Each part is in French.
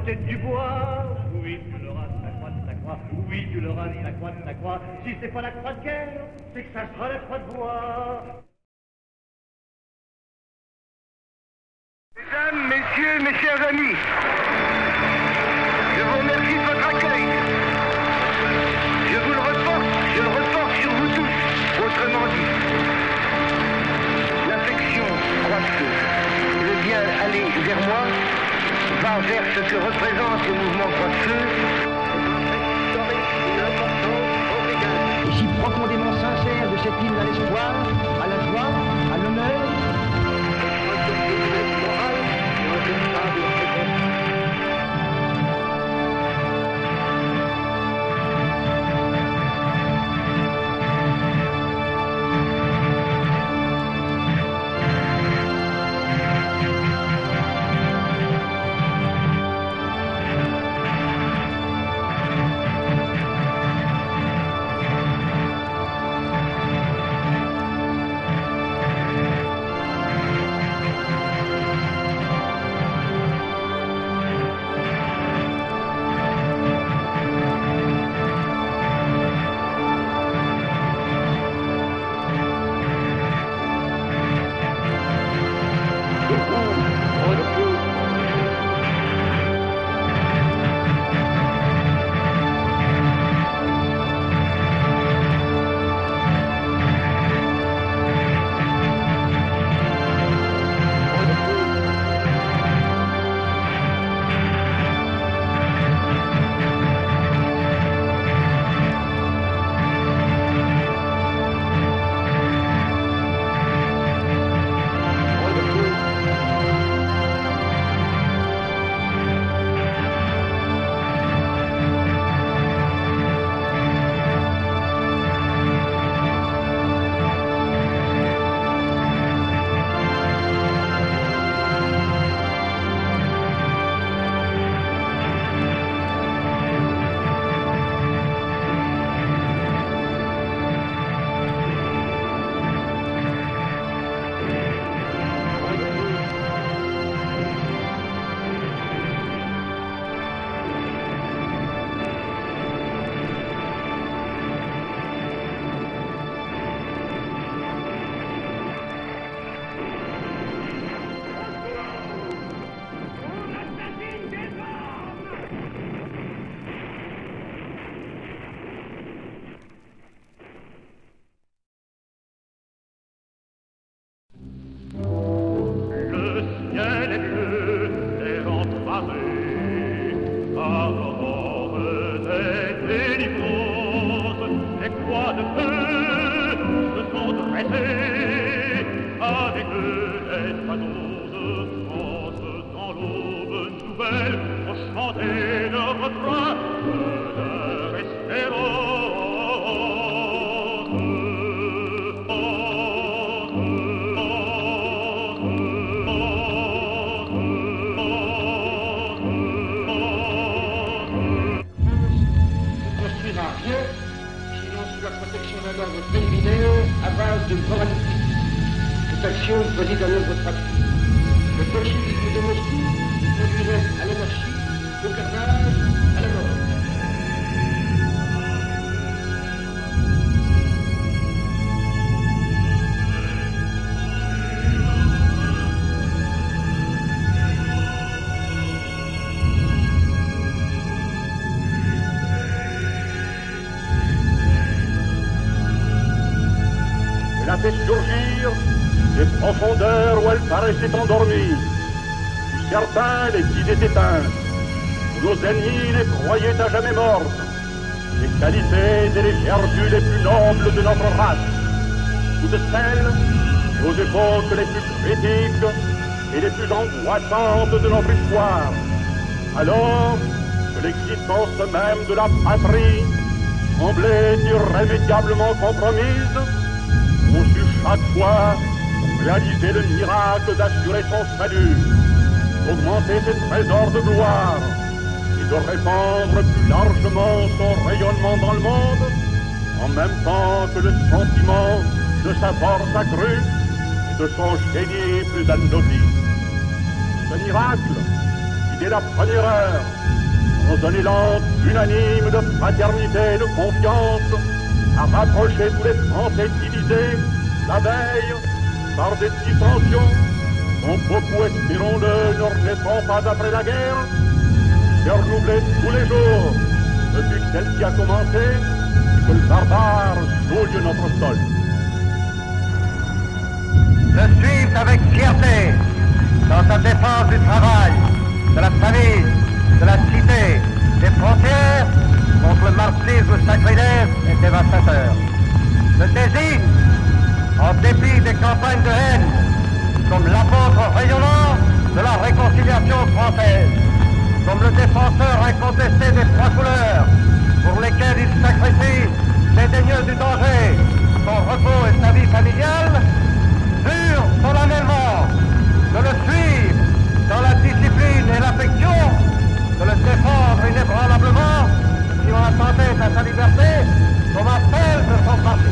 peut-être du bois. Oui, tu l'auras de ta croix, oui, tu l'auras de ta croix. Si c'est pas la croix de guerre, c'est que ça sera la croix de bois. Mesdames, messieurs, mes chers amis, je vous remercie de votre accueil. Je vous le reporte sur vous tous. Autrement dit, l'affection croît. Le bien aller vers moi va vers ce que représente le mouvement Croix-de-Feu. Et si profondément sincère de cette hymne à l'espoir, à la joie, à l'honneur, des profondeurs où elle paraissait endormie, où certains les guidaient éteintes, où nos ennemis les croyaient à jamais mortes, les qualités et les vertus les plus nobles de notre race, toutes celles aux époques les plus critiques et les plus angoissantes de notre histoire, alors que l'existence même de la patrie semblait irrémédiablement compromise, on sut chaque fois réaliser le miracle d'assurer son salut, d'augmenter ses trésors de gloire et de répandre plus largement son rayonnement dans le monde, en même temps que le sentiment de sa force accrue et de son génie plus anobli. Ce miracle, qui dès la première heure, dans un élan unanime de fraternité et de confiance, à rapprocher tous les Français divisés, la veille, par des dissensions, dont beaucoup, espérons-le, ne renaîtront pas après la guerre, s'est renouvelée tous les jours, depuis que celle-ci a commencé, et que le barbare souille notre sol. Je suis avec fierté dans sa défense du travail, de la famille, de la cité, des frontières, contre le marxisme sacrilège et dévastateur. Je désigne, en dépit des campagnes de haine, comme l'apôtre rayonnant de la réconciliation française, comme le défenseur incontesté des trois couleurs, pour lesquels il sacrifie, dédaigneux du danger, son repos et sa vie familiale, jure solennellement de le suivre dans la discipline et l'affection, de le défendre inébranlablement si on attendait à sa liberté comme appel de son parti.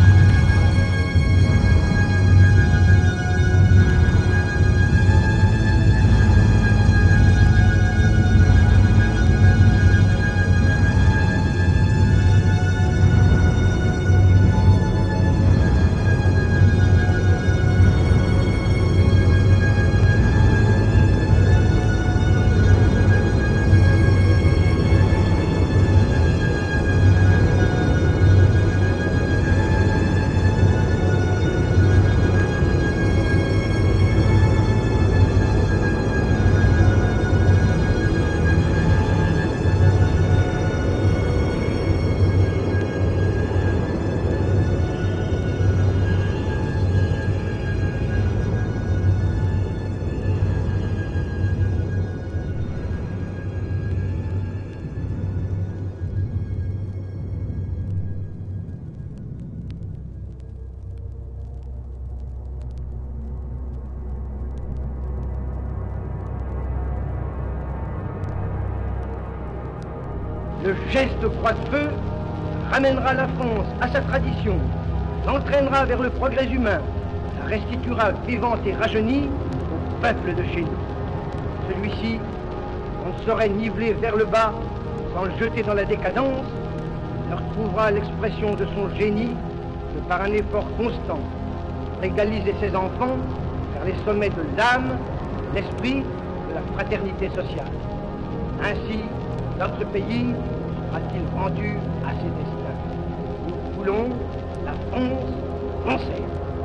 Le geste croix-de-feu ramènera la France à sa tradition, l'entraînera vers le progrès humain, la restituera vivante et rajeunie au peuple de chez nous. Celui-ci, on ne saurait niveler vers le bas sans le jeter dans la décadence, ne retrouvera l'expression de son génie que par un effort constant pour égaliser ses enfants vers les sommets de l'âme, de l'esprit, de la fraternité sociale. Ainsi, notre pays sera-t-il rendu à ses destins. Nous voulons la France française.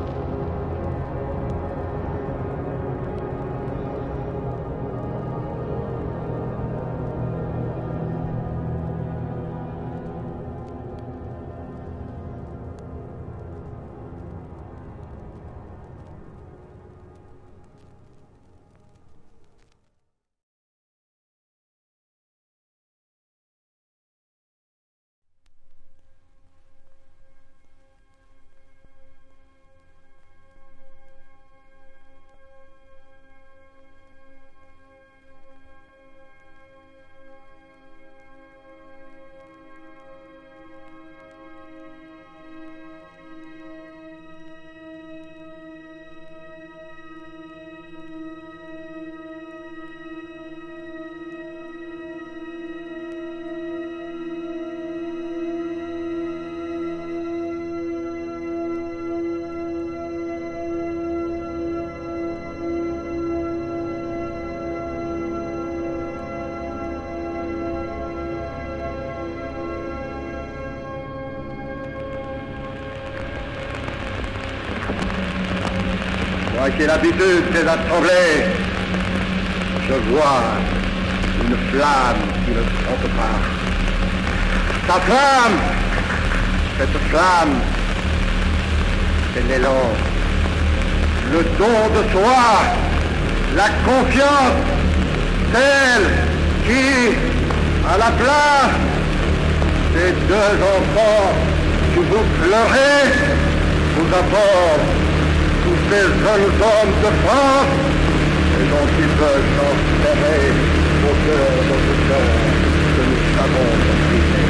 Moi qui ai l'habitude des assemblées, je vois une flamme qui ne trompe pas. Sa flamme, cette flamme, c'est l'élan, le don de soi, la confiance, celle qui, à la place des deux enfants que vous pleurez, vous apporte tous ces jeunes hommes de France et dont ils veulent transférer au cœur de notre cœur que nous savons briser.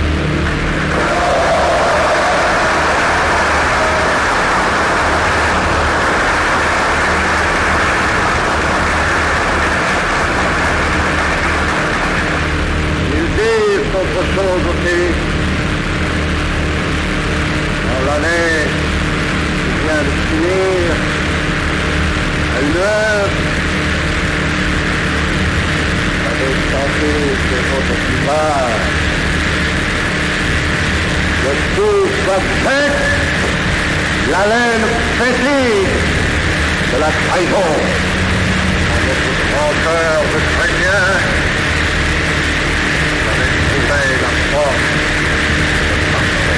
pas. Le souffle sec, l'haleine fétide de la trahison. À notre grandeur, je crains bien, j'avais trouvé la force de partir.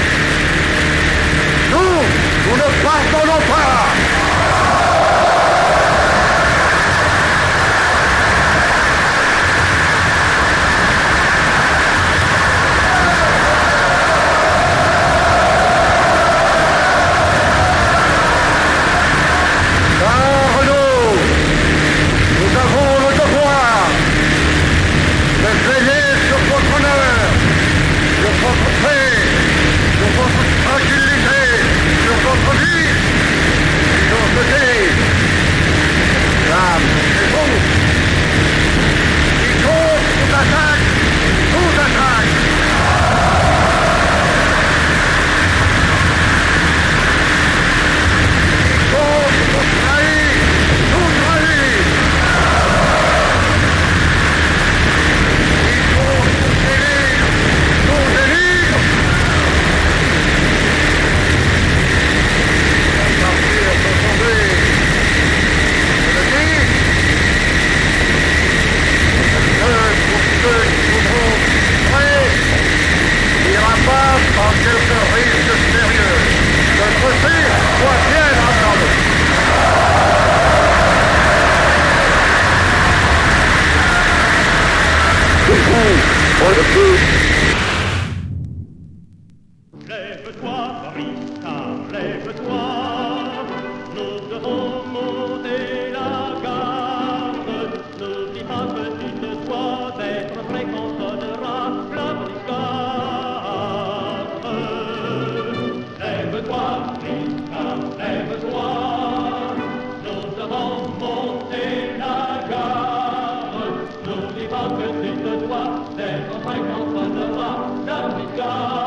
Nous ne pardonnons pas. Lève-toi, Rita, lève-toi, nous devons monter la garde. N'oublie pas que tu te dois d'être prêt quand sonnera la brigade. Lève-toi, Rita, lève-toi, nous devons monter la garde. N'oublie pas que tu te dois d'être prêt quand sonnera la brigade.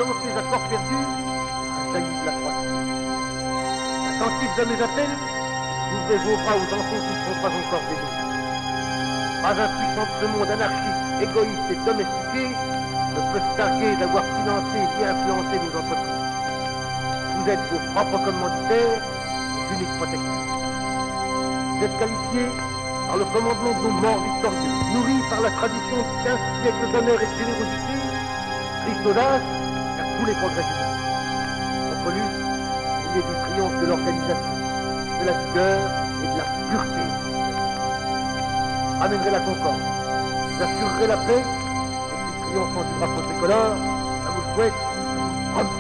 lancés à corps perdu, a jailli de la croix. Attentifs à mes appels, ouvrez vos bras aux enfants qui ne sont pas encore des nôtres. Pas un puissant de ce monde anarchique, égoïste et domestiqué ne peut se targuer d'avoir financé et bien influencé nos entreprises. Vous êtes vos propres commanditaires, vos uniques protecteurs. Vous êtes qualifiés par le commandement de nos morts victorieux, nourris par la tradition de 15 siècles d'honneur et de générosité, triste audace à tous les progrès humains. Notre lutte, il est du triomphe de l'organisation, de la vigueur et de la pureté. Ramènerez la concorde, vous assurerez la paix, et puis triomphant du drapeau tricolore, ça vous souhaite Rome.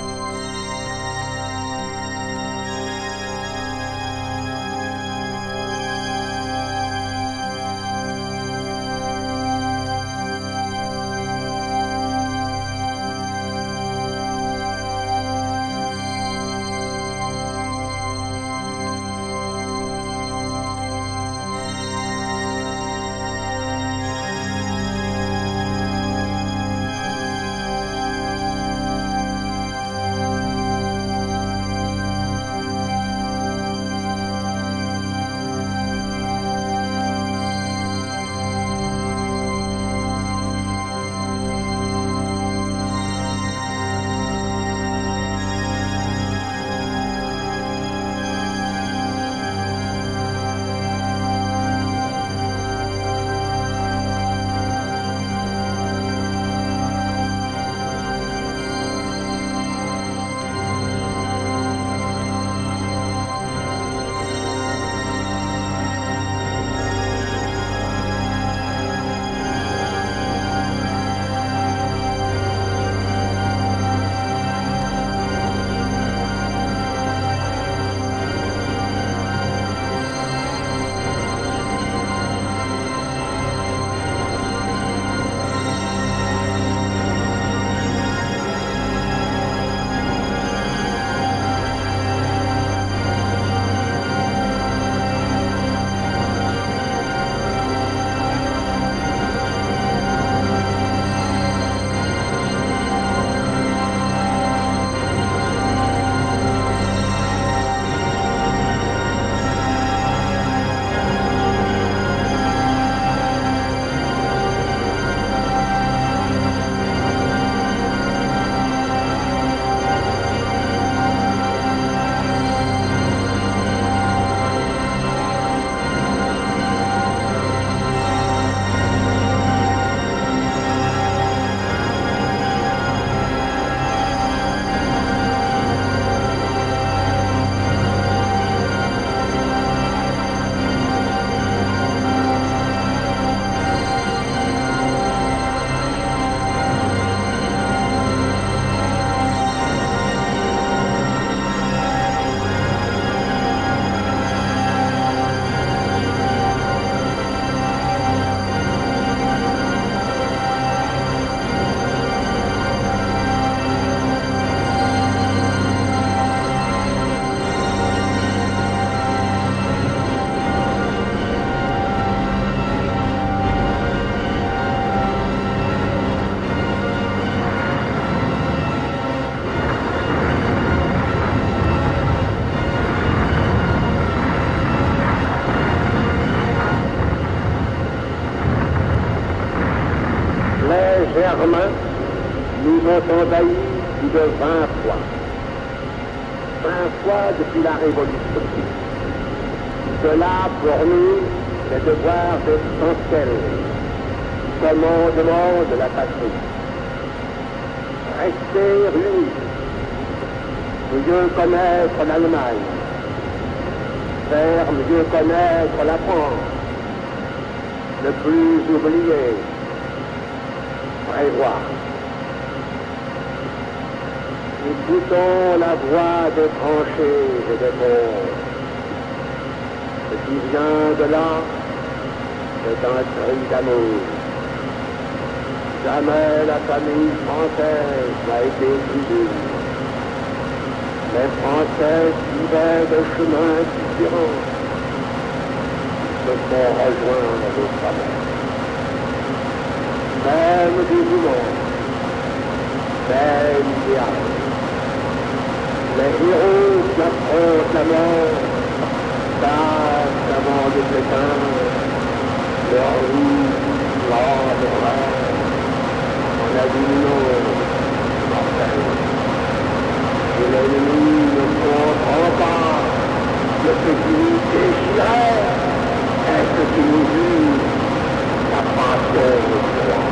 Germains nous ont envahis plus de 20 fois. 20 fois depuis la Révolution. Cela, pour nous, est devoir essentiel, commandement de la patrie. Rester unis, mieux connaître l'Allemagne, faire mieux connaître la France, ne plus oublier, prévoir. Écoutons la voix des tranchées et des morts. Ce qui vient de là, c'est un cri d'amour. Jamais la famille française n'a été plus dure. Les Français suivaient des chemins différents. Ils se sont rejoints autrement. Même dévouement, c'est l'idéal. Les héros qui affrontent la mort passent avant de s'éteindre leur vie lors de rêve en avignant mortel. Et l'ennemi ne comprend pas le petit déchirait est ce qui nous use la passion au droit.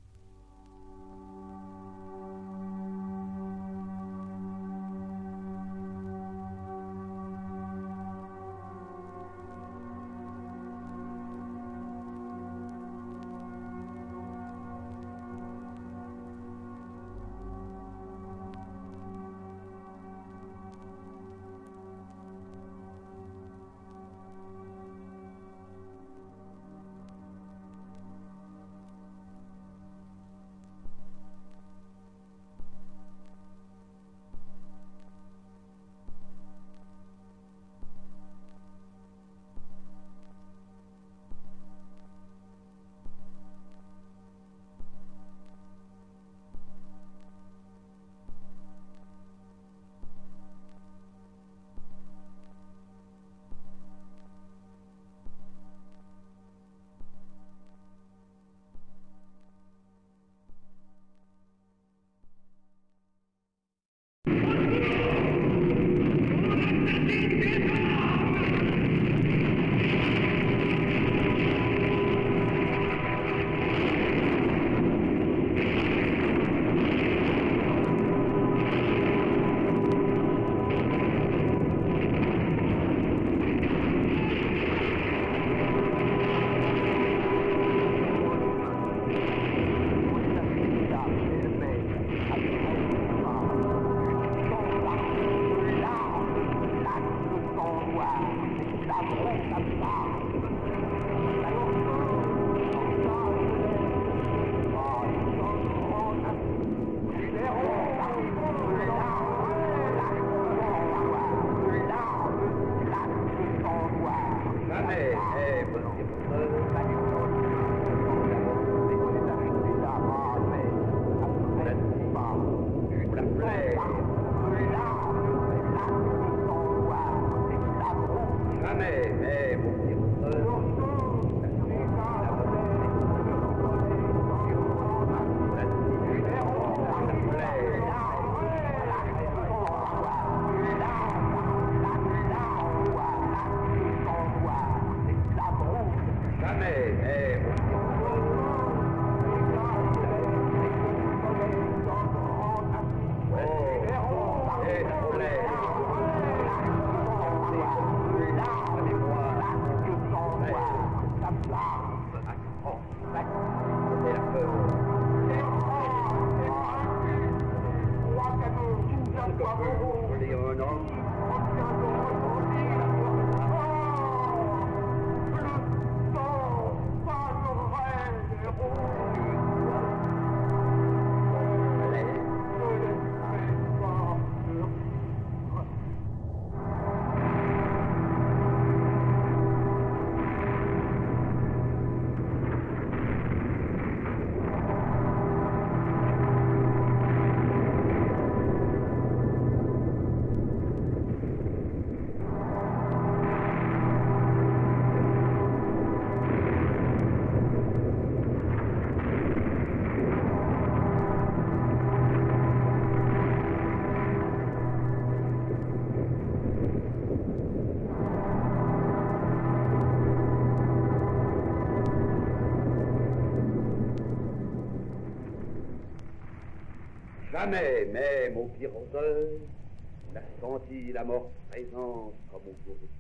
Jamais même au pire odeur, on a senti la mort présente comme au bourreau.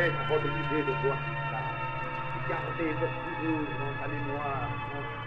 être obligé de voir ça, et garder pour toujours dans sa mémoire son